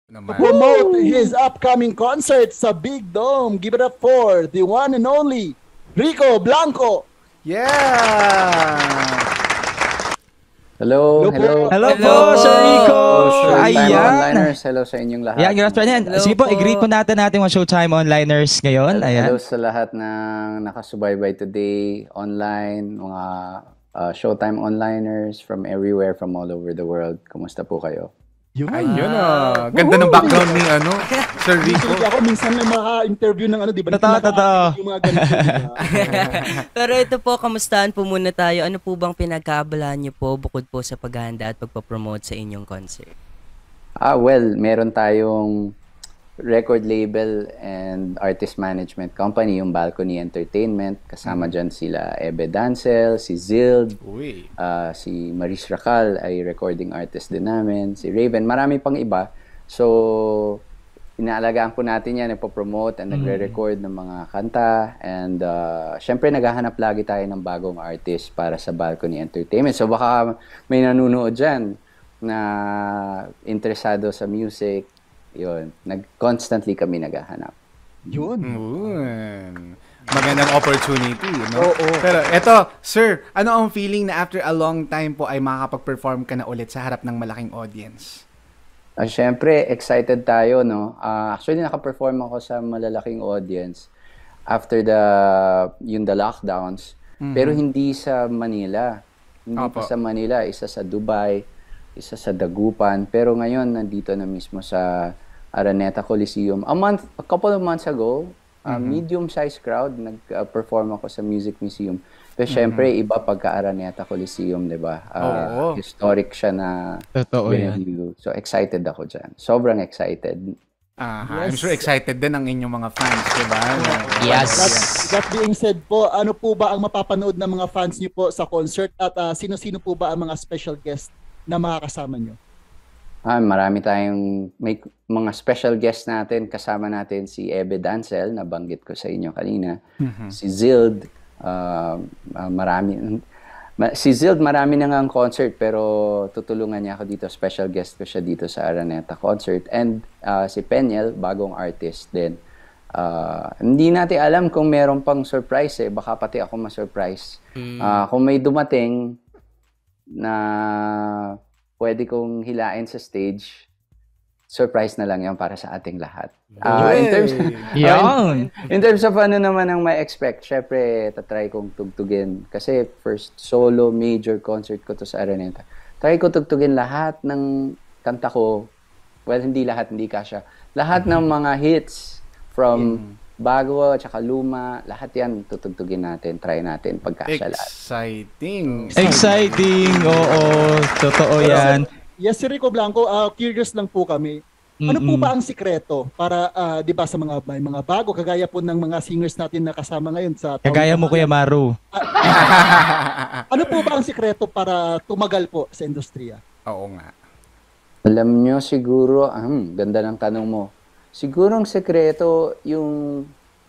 to Naman. promote his upcoming concert sa Big Dome. Give it up for the one and only Rico Blanco. Yeah! Hello, Hello po. hello. Hello Hello po, po. Sir Rico! Showtime Ayan! onliners, hello sa inyong lahat. Ayan, grabe yan. Hello Sige po, po. i-greet po natin mga Showtime onliners ngayon. Hello Ayan. sa lahat ng nakasubaybay today, online, mga Showtime onliners from everywhere, from all over the world. Kumusta po kayo? Yun. Ayun ah. Ganda ng background ni Sir Rico. Actually, ako minsan may maka-interview ng di ba? Totoo. Yung mga ganito, di ba? Pero ito po, kamustahan po muna tayo. Ano po bang pinagkaabalaan niyo po bukod po sa paghahanda at pagpapromote sa inyong concert? Well, meron tayong record label and artist management company, yung Balcony Entertainment. Kasama dyan sila Ebe Dancel, si Zild, Uy. si Maris Racal ay recording artist din namin, si Raven, marami pang iba. So, inaalagaan po natin yan, nagpo-promote and nagre-record ng mga kanta. And syempre, naghahanap lagi tayo ng bagong artist para sa Balcony Entertainment. So, baka may nanunood dyan na interesado sa music. Yun, constantly kami naghahanap. Yun. Magandang opportunity, no? Oo. Pero eto, sir, ano ang feeling na after a long time po ay makakapag-perform ka na ulit sa harap ng malaking audience? Siyempre, excited tayo, no? Actually, naka-perform ako sa malalaking audience after the lockdowns. Pero hindi sa Manila. Hindi Opo. pa sa Manila. Isa sa Dubai, isa sa Dagupan. Pero ngayon, nandito na mismo sa Araneta Coliseum. A couple of months ago, medium-sized crowd, nag-perform ako sa Music Museum. Pero syempre, iba pagka Araneta Coliseum, di ba? Oo. Historic siya na Totoo yan. venue. So, excited ako dyan. Sobrang excited. I'm sure excited din ang inyong mga fans, di ba? Yes. That being said po, ano po ba ang mapapanood ng mga fans niyo po sa concert at sino-sino po ba ang mga special guest na makakasama niyo? Marami tayong may mga special guests natin. Kasama natin si Ebe Dancel, nabanggit ko sa inyo kanina. Si Zild, si Zild marami na nga ang concert pero tutulungan niya ako dito. Special guest ko siya dito sa Araneta concert. And si Penyel, bagong artist din. Hindi natin alam kung meron pang surprise eh. Baka pati ako ma-surprise. Kung may dumating na pwede kong hilain sa stage, surprise na lang yan para sa ating lahat. In terms of ano naman ang may expect, syempre, tatry kong tugtugin. Kasi first solo major concert ko to sa Araneta. Try ko tugtugin lahat ng kanta ko. Well, hindi lahat, hindi kasya. Lahat ng mga hits from bago at saka luma, lahat yan tutugtugin natin, try natin pagkasya lahat. Exciting! Oo. Totoo yan. Yes, si Rico Blanco, curious lang po kami. Ano po ba ang sikreto para, di ba, sa may mga bago, kagaya po ng mga singers natin na kasama ngayon sa... Kagaya mo, Kuya Maru. Ano po ba ang sikreto para tumagal po sa industriya? Oo nga. Alam nyo siguro, ganda ng tanong mo. Siguro ang sekreto yung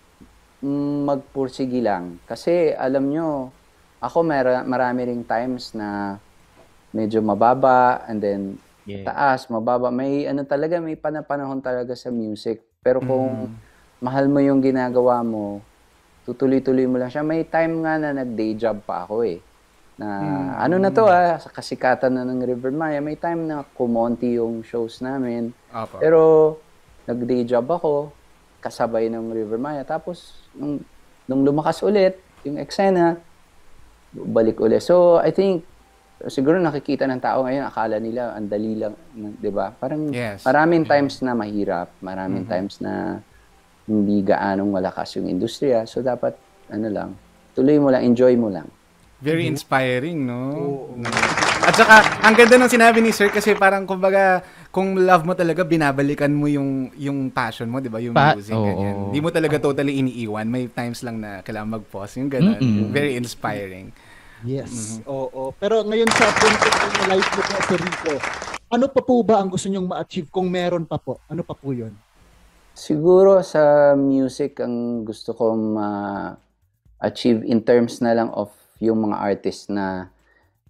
magpursigi lang. Kasi alam nyo, ako marami ring times na medyo mababa and then taas, mababa. May talaga, may panahon talaga sa music. Pero kung mahal mo yung ginagawa mo, tutuloy-tuloy mo lang siya. May time nga na nag-day job pa ako eh. Na ano na to sa kasikatan na ng River Maya, may time na kumonti yung shows namin. Opo. Pero nag-day job ako, kasabay ng River Maya. Tapos, nung lumakas ulit, yung eksena, balik ulit. So, I think, siguro nakikita ng tao ngayon, akala nila, ang dali lang, di ba? Parang maraming times na mahirap, maraming times na hindi gaanong malakas yung industriya. So, dapat, tuloy mo lang, enjoy mo lang. Very inspiring, no? At saka, ang ganda ng sinabi ni Sir kasi parang kumbaga, kung love mo talaga, binabalikan mo yung passion mo, di ba? Yung music, ganyan. Hindi mo talaga totally iniiwan. May times lang na kailangan mag-pause. Yung gano'n. Very inspiring. Yes. Oo. Pero ngayon sa punto ng life mo po, Sir Rico, ano pa po ba ang gusto nyong ma-achieve kung meron pa po? Ano pa po yun? Siguro sa music, ang gusto ko ma-achieve in terms na lang of yung mga artist na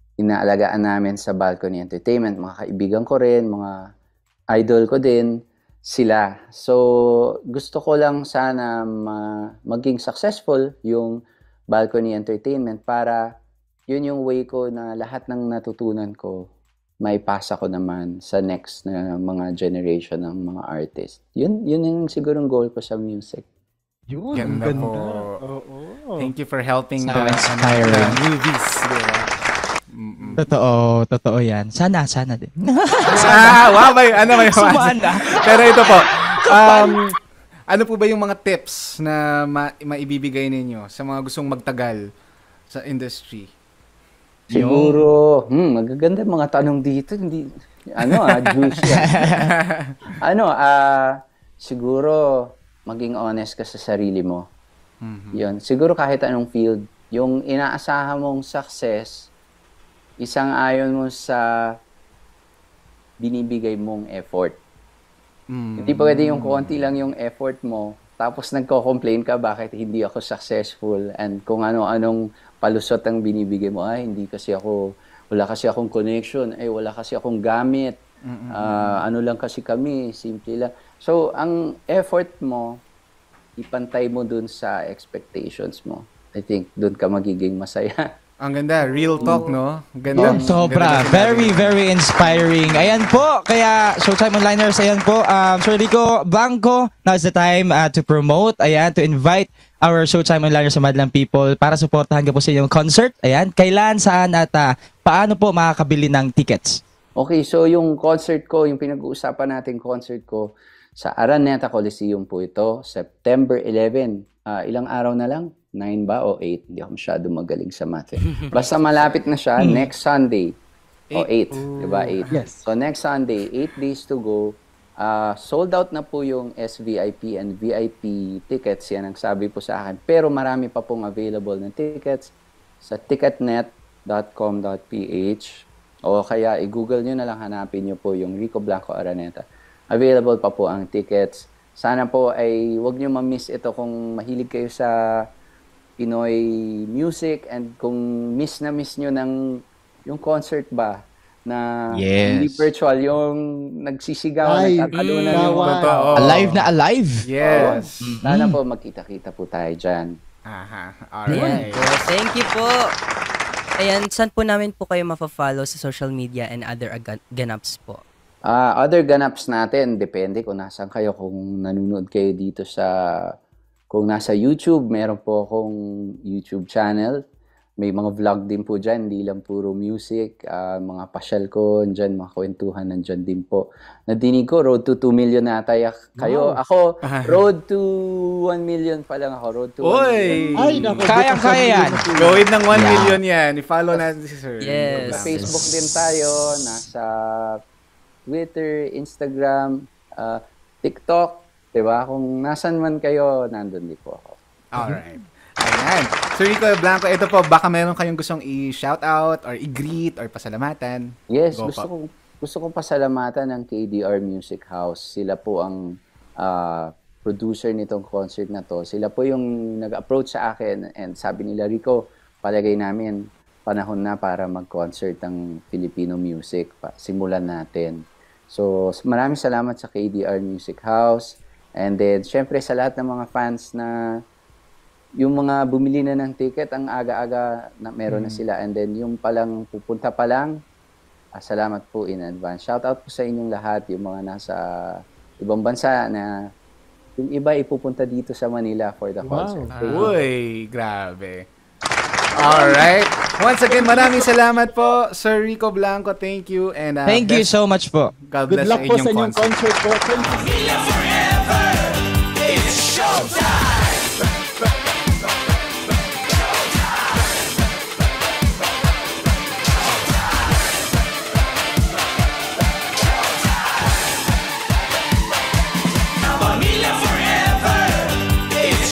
inaalagaan namin sa Balcony Entertainment, mga kaibigan ko rin, mga idol ko din. sila. So, gusto ko lang sana maging successful yung Balcony Entertainment para yun yung way ko na lahat ng natutunan ko maipasa ko naman sa next na mga generation ng mga artist. Yun yung sigurong goal ko sa music. Yun, Ganda ang ganda. po. Oo. Thank you for helping So the inspiring. movies. Diba? Totoo yan. Sana din. Wow, may Sumana. Pero ito po, ano po ba yung mga tips na maibibigay ninyo sa mga gustong magtagal sa industry? Siguro, magaganda mga tanong dito. Hindi, juicy. Siguro, maging honest ka sa sarili mo. Yun. Siguro kahit anong field, yung inaasahan mong success, isang ayon mo sa binibigay mong effort. Hindi pwede yung konti lang yung effort mo, tapos nagko-complain ka bakit hindi ako successful and kung ano-anong palusot ang binibigay mo. Wala kasi akong connection, wala kasi akong gamit, ano lang kasi kami, simple lang. So, ang effort mo, ipantay mo dun sa expectations mo. I think dun ka magiging masaya. Ang ganda, real talk, no? Ganda. Sobra. Very, very inspiring. Ayan po. Kaya, Showtime Onliners, ayan po. Sir Rico Blanco, now is the time to promote, to invite our Showtime Onliners sa Madlang People para suportahan ka po sa inyong concert. Ayan, kailan, saan, at paano po makakabili ng tickets? Okay, so yung concert ko, yung pinag-uusapan natin concert ko, sa Araneta Coliseum po ito, September 11. Ilang araw na lang? 9 ba o 8? Hindi ako masyado magaling sa math. Basta malapit na siya, next Sunday. 8. Diba? 8. Yes. So next Sunday, 8 days to go. Sold out na po yung SVIP and VIP tickets. Yan ang sabi po sa akin. Pero marami pa pong available na tickets sa ticketnet.com.ph o kaya i-google nyo na lang, hanapin nyo po yung Rico Blanco Araneta. Available pa po ang tickets. Sana po ay huwag nyo ma-miss ito kung mahilig kayo sa Pinoy music and kung miss nyo yung concert ba na hindi virtual, yung nagsisigaw, nagtatalunan yung alive na alive. Yes. Sana po magkita-kita po tayo dyan. Alright. Thank you po. Ayan, saan po namin po kayo mafa-follow sa social media and other ganaps po? Other ganaps natin, depende kung nasaan kayo. Kung nanonood kayo dito kung nasa YouTube, meron po akong YouTube channel. May mga vlog din po dyan, hindi lang puro music. Mga pasyal ko, dyan, mga kwentuhan, nandyan din po. Nadinig ko, road to 2 million na tayo kayo. Wow. Ako, road to 1 million pa lang ako. Road to 1 million. Ay, naku, Kayang-kaya yan. Gawin ng 1 million yan. I-follow natin si Sir. Yes. Sa Facebook din tayo, nasa Twitter, Instagram, TikTok. Diba? Kung nasan man kayo, nandun din po ako. Alright. Ayan. Sir Rico Blanco, ito po, baka meron kayong gustong i-shoutout or i-greet or pasalamatan? Yes, Go gusto kong pasalamatan ng KDR Music House. Sila po ang producer nitong concert na to. Sila po yung nag-approach sa akin and sabi nila, Rico, palagay namin panahon na para mag-concert ng Filipino music. Simulan natin. So, maraming salamat sa KDR Music House. And then, syempre sa lahat ng mga fans na yung mga bumili na ng ticket, ang aga-aga na meron na sila. And then, yung palang pupunta pa lang, salamat po in advance. Shout out po sa inyong lahat, yung mga nasa ibang bansa na yung iba ipupunta dito sa Manila for the concert. Uy, grabe. Alright. Once again, maraming salamat po, Sir Rico Blanco. Thank you. And Thank you so much po. God Good bless luck po sa inyong inyong concert po. Thank you.